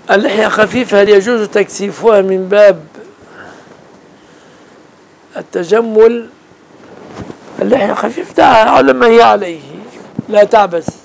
اللحية خفيفة هل يجوز تكثيفها من باب التجمل؟ اللحية خفيف دعها على ما هي عليه، لا تعبث.